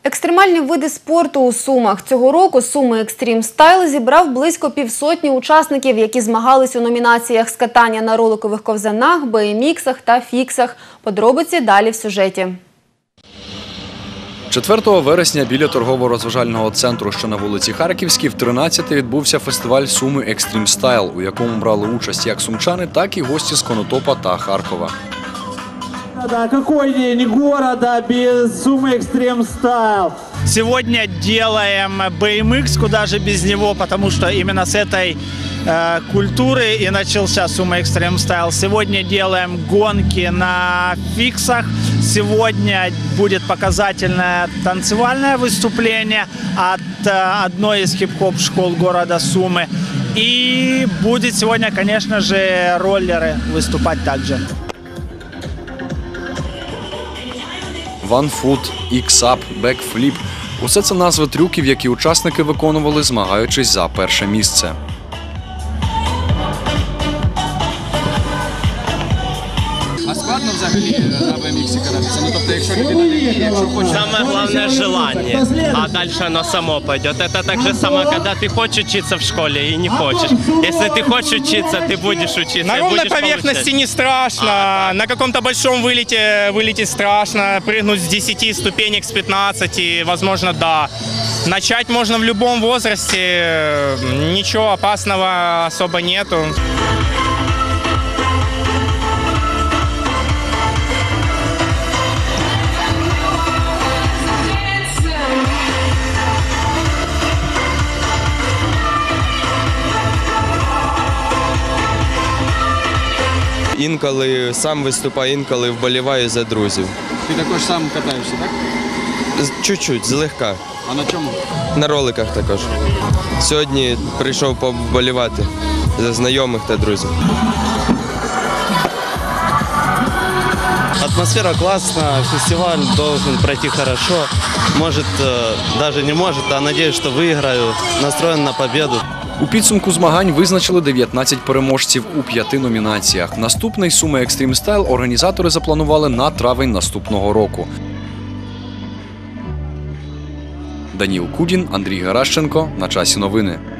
Екстремальні види спорту у Сумах. Цього року Суми Екстрім Стайл зібрав близько півсотні учасників, які змагались у номінаціях з катання на роликових ковзанах, BMX та фіксах. Подробиці далі в сюжеті. 4 вересня біля торгово-розважального центру, що на вулиці Харківській, в 13-й відбувся фестиваль «Суми Екстрім Стайл», у якому брали участь як сумчани, так і гості з Конотопа та Харкова. Какой день города без Сумы Экстрим Стайл? Сегодня делаем BMX, куда же без него, потому что именно с этой культуры и начался Сума Экстрим Стайл. Сегодня делаем гонки на фиксах. Сегодня будет показательное танцевальное выступление от одной из хип-хоп школ города Сумы. И будет сегодня, конечно же, роллеры выступать также. Ванфут, ікс-ап, бекфліп – усе це назви трюків, які учасники виконували, змагаючись за перше місце. А складно взагалі на BMX кататися? Ну, тобто, якщо людина не вміє, якщо хоче... Самое главное – желание, а дальше оно само пойдет. Это так же само, когда ты хочешь учиться в школе и не хочешь. Если ты хочешь учиться, ты будешь учиться. На ровной поверхности не страшно, на каком-то большом вылете страшно, прыгнуть с 10 ступенек, с 15, возможно, да. Начать можно в любом возрасте, ничего опасного особо нету. Інколи сам виступаю, інколи вболіваю за друзів. Ти також сам катаєшся, так? Чуть-чуть, злегка. А на чому? На роликах також. Сьогодні прийшов поболівати за знайомих та друзів. Атмосфера классная, фестиваль должен пройти хорошо. Может, даже не может, а надеюсь, что выиграю. Настроен на победу. У підсумку змагань визначили 19 переможців у 5 номінаціях. Наступний Суми Екстрім Стайл організатори запланували на травень наступного року. Даніл Кудін, Андрій Геращенко. На часі новини.